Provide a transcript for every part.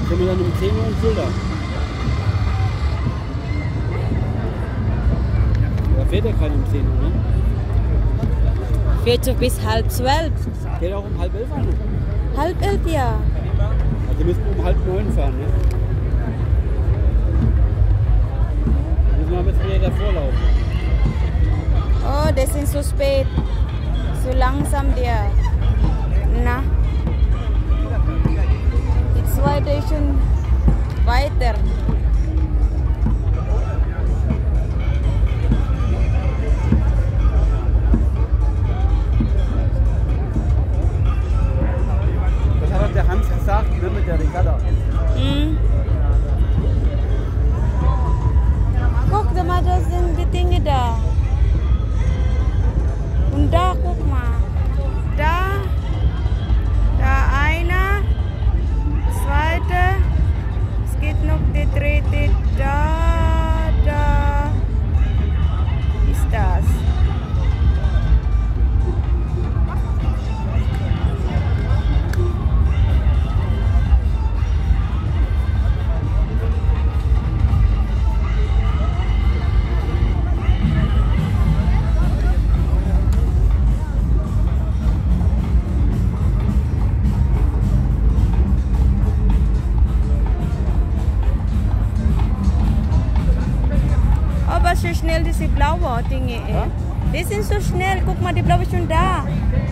Sind wir dann um 10 Uhr in Fulda? Da fährt ja keiner um 10 Uhr, ne? Fährt so bis 11:30. Geht auch um 10:30 an? 10:30, ja. Also müssen wir um 8:30 fahren, ne? Müssen wir bis wieder davor laufen. Oh, das sind so spät. So langsam der. Na. Die zweite ist schon weiter. Das hat auch der Hans gesagt, ne, mit der Regatta. Mhm. Guck mal, da sind die Dinge da. Und da, guck mal. Da einer, zweite, es geht noch der dritte, da ist das. Aber so schnell diese blauen Dinge. Ja? Die sind so schnell. Guck mal, die blaue ist schon da.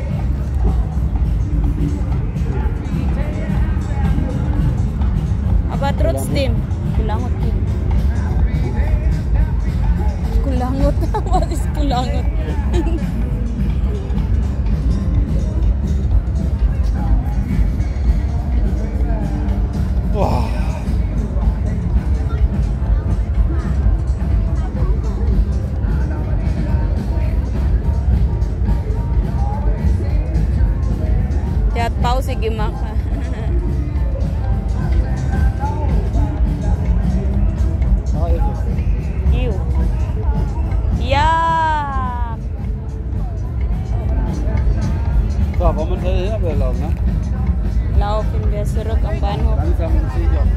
Aber trotzdem. Kulangot. Kulangot. Was ist kulangot? Boah. Der hat Pause gemacht. Da ist es. Ew. Ja. So, wollen wir uns hinterher laufen, ne? Laufen wir zurück am Bahnhof. Langsam und sicher.